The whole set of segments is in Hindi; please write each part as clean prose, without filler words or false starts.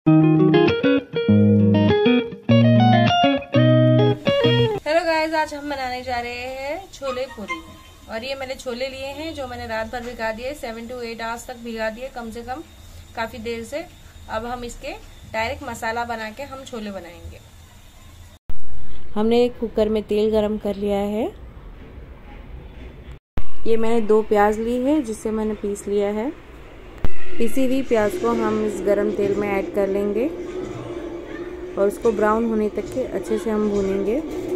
हेलो गाइस, आज हम बनाने जा रहे हैं छोले पूरी। और ये मैंने छोले लिए हैं जो मैंने रात भर भिगा दिए, 7 to 8 आवर्स तक भिगा दिए, कम से कम काफी देर से। अब हम इसके डायरेक्ट मसाला बना के हम छोले बनाएंगे। हमने एक कुकर में तेल गरम कर लिया है। ये मैंने 2 प्याज ली है जिसे मैंने पीस लिया है। पिसी हुई प्याज को हम इस गरम तेल में ऐड कर लेंगे और उसको ब्राउन होने तक के अच्छे से हम भूनेंगे।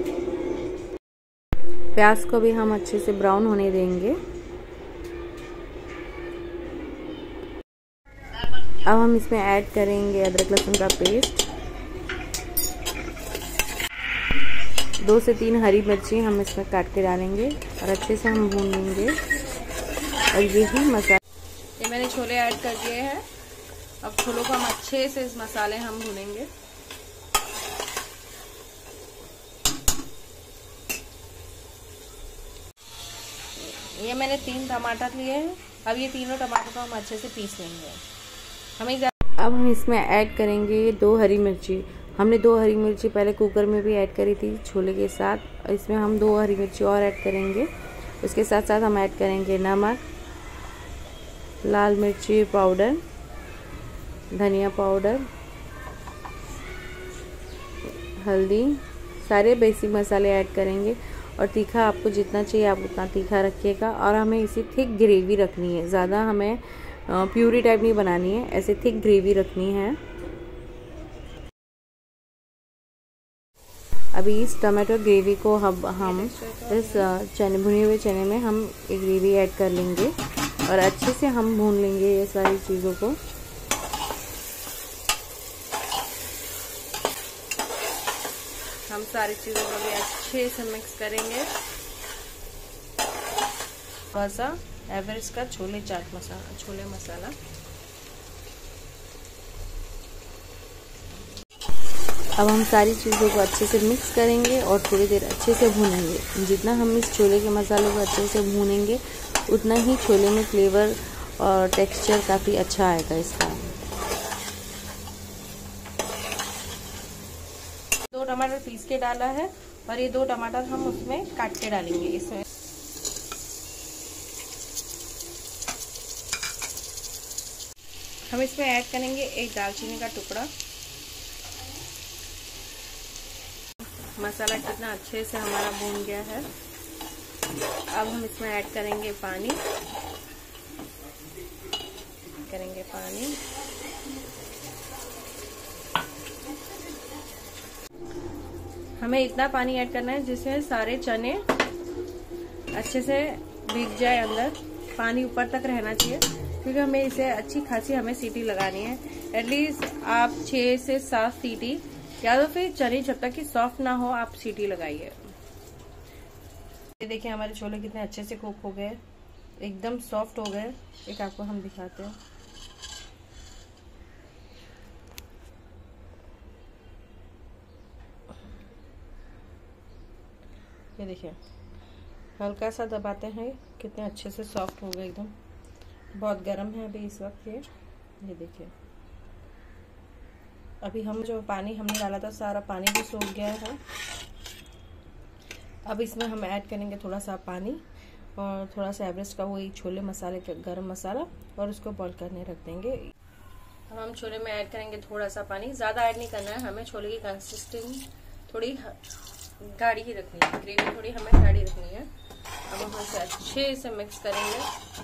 प्याज को भी हम अच्छे से ब्राउन होने देंगे। अब हम इसमें ऐड करेंगे अदरक लहसुन का पेस्ट। 2 से 3 हरी मिर्ची हम इसमें काट के डालेंगे और अच्छे से हम भून लेंगे। और यही मसाला, ये मैंने छोले ऐड कर दिए हैं। अब छोलों को हम अच्छे से इस मसाले हम भूनेंगे। ये मैंने 3 टमाटर लिए हैं। अब ये तीनों टमाटर को हम अच्छे से पीस लेंगे। अब हम इसमें ऐड करेंगे 2 हरी मिर्ची। हमने 2 हरी मिर्ची पहले कुकर में भी ऐड करी थी छोले के साथ, और इसमें हम 2 हरी मिर्ची और ऐड करेंगे। उसके साथ साथ हम ऐड करेंगे नमक, लाल मिर्ची पाउडर, धनिया पाउडर, हल्दी, सारे बेसिक मसाले ऐड करेंगे। और तीखा आपको जितना चाहिए आप उतना तीखा रखिएगा। और हमें इसी थिक ग्रेवी रखनी है, ज़्यादा हमें प्यूरी टाइप नहीं बनानी है, ऐसे थिक ग्रेवी रखनी है। अभी इस टमाटो ग्रेवी को हम इस चने, भुने हुए चने में हम एक ग्रेवी ऐड कर लेंगे और अच्छे से हम भून लेंगे ये सारी चीज़ों को। हम सारी चीज़ों को भी अच्छे से मिक्स करेंगे। थोड़ा सा एवरेस्ट का छोले मसाला। अब हम सारी चीज़ों को अच्छे से मिक्स करेंगे और थोड़ी देर अच्छे से भूनेंगे। जितना हम इस छोले के मसालों को अच्छे से भूनेंगे उतना ही छोले में फ्लेवर और टेक्सचर काफ़ी अच्छा आएगा इसका। 2 टमाटर पीस के डाला है और ये 2 टमाटर हम उसमें काट के डालेंगे इसमें। हम इसमें ऐड करेंगे 1 दालचीनी का टुकड़ा। मसाला कितना अच्छे से हमारा भून गया है। अब हम इसमें ऐड करेंगे पानी। हमें इतना पानी ऐड करना है जिसमें सारे चने अच्छे से भीग जाए अंदर। पानी ऊपर तक रहना चाहिए क्योंकि हमें इसे अच्छी खासी हमें सीटी लगानी है। एटलीस्ट आप 6 से 7 सीटी, या तो फिर चने जब तक कि सॉफ्ट ना हो आप सीटी लगाइए। ये देखिए हमारे छोले कितने अच्छे से कुक हो गए, एकदम सॉफ्ट हो गए। एक आपको हम दिखाते हैं। ये देखिए, हल्का सा दबाते हैं कितने अच्छे से सॉफ्ट हो गए एकदम। बहुत गर्म है अभी इस वक्त ये देखिए। अभी हम जो पानी हमने डाला था सारा पानी भी सूख गया है। अब इसमें हम ऐड करेंगे थोड़ा सा पानी और थोड़ा सा एवरेस्ट का वही छोले मसाले का गरम मसाला, और उसको बॉईल करने रख देंगे। अब हम छोले में ऐड करेंगे थोड़ा सा पानी, ज़्यादा ऐड नहीं करना है। हमें छोले की कंसिस्टेंसी थोड़ी गाढ़ी ही रखनी है, ग्रेवी थोड़ी हमें गाढ़ी रखनी है। अब हम इसे अच्छे से मिक्स करेंगे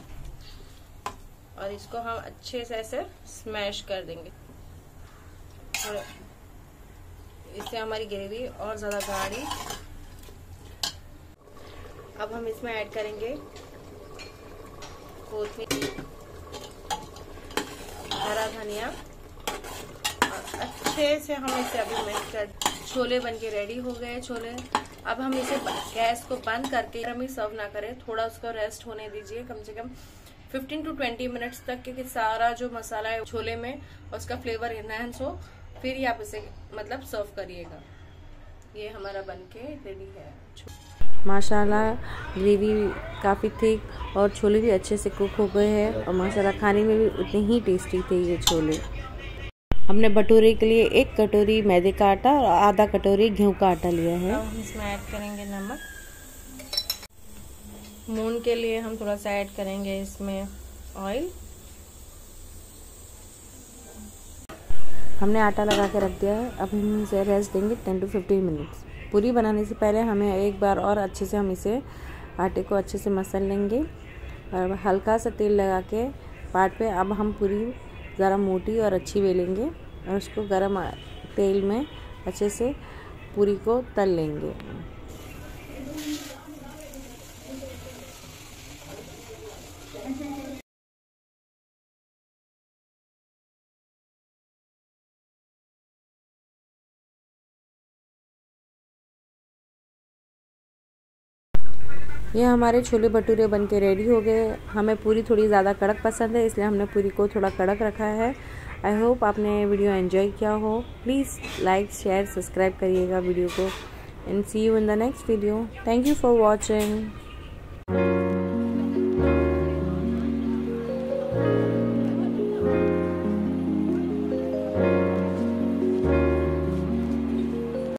और इसको हम अच्छे से ऐसे स्मैश कर देंगे। और इससे हमारी ग्रेवी और ज़्यादा गाढ़ी। अब हम इसमें ऐड करेंगे कोथिंबीर, हरा धनिया, और अच्छे से हम इसे अभी मिक्स कर। छोले बनके रेडी हो गए छोले। अब हम इसे गैस को बंद करके हम ही सर्व ना करें, थोड़ा उसको रेस्ट होने दीजिए, कम से कम 15 to 20 मिनट्स तक, क्योंकि सारा जो मसाला है छोले में उसका फ्लेवर एनहांस हो, फिर ही आप इसे मतलब सर्व करिएगा। ये हमारा बनके रेडी है। माशाल्लाह ग्रेवी काफ़ी थिक और छोले भी अच्छे से कुक हो गए हैं और माशाल्लाह खाने में भी उतने ही टेस्टी थे ये छोले। हमने भटूरे के लिए 1 कटोरी मैदे का आटा और आधा कटोरी गेहूं का आटा लिया है। अब हम इसमें ऐड करेंगे नमक। मून के लिए हम थोड़ा सा ऐड करेंगे इसमें ऑयल। हमने आटा लगा के रख दिया है। अब हम इसे रेस्ट देंगे 10 to 15 मिनट्स। पूरी बनाने से पहले हमें एक बार और अच्छे से हम इसे आटे को अच्छे से मसल लेंगे और हल्का सा तेल लगा के पाट पे अब हम पूरी ज़रा मोटी और अच्छी बेलेंगे और उसको गरम तेल में अच्छे से पूरी को तल लेंगे। ये हमारे छोले भटूरे बनके रेडी हो गए। हमें पूरी थोड़ी ज़्यादा कड़क पसंद है, इसलिए हमने पूरी को थोड़ा कड़क रखा है। आई होप आपने वीडियो एंजॉय किया हो। प्लीज़ लाइक शेयर सब्सक्राइब करिएगा वीडियो को and see you in the next video. Thank you for watching.